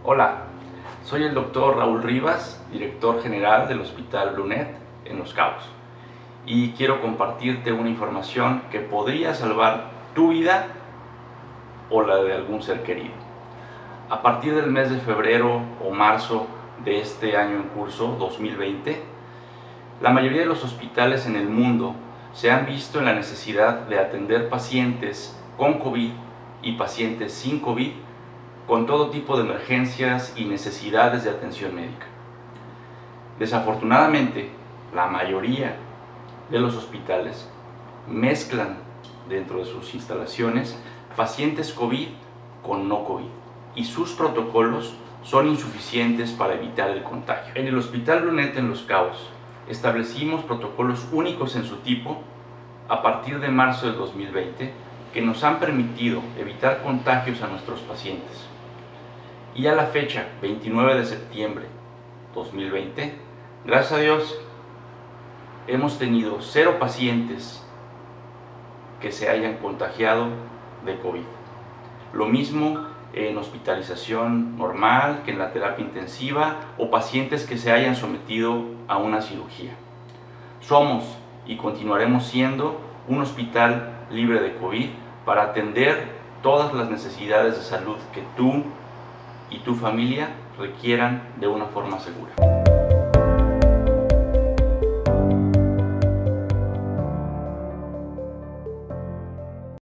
Hola, soy el doctor Raúl Rivas, director general del Hospital Brunet en Los Cabos, y quiero compartirte una información que podría salvar tu vida o la de algún ser querido. A partir del mes de febrero o marzo de este año en curso, 2020, la mayoría de los hospitales en el mundo se han visto en la necesidad de atender pacientes con COVID y pacientes sin COVID con todo tipo de emergencias y necesidades de atención médica. Desafortunadamente, la mayoría de los hospitales mezclan dentro de sus instalaciones pacientes COVID con no COVID y sus protocolos son insuficientes para evitar el contagio. En el Hospital Brunet en Los Cabos establecimos protocolos únicos en su tipo a partir de marzo del 2020 que nos han permitido evitar contagios a nuestros pacientes. Y a la fecha, 29 de septiembre 2020, gracias a Dios, hemos tenido 0 pacientes que se hayan contagiado de COVID. Lo mismo en hospitalización normal que en la terapia intensiva o pacientes que se hayan sometido a una cirugía. Somos y continuaremos siendo un hospital libre de COVID para atender todas las necesidades de salud que tú y tu familia requieran de una forma segura.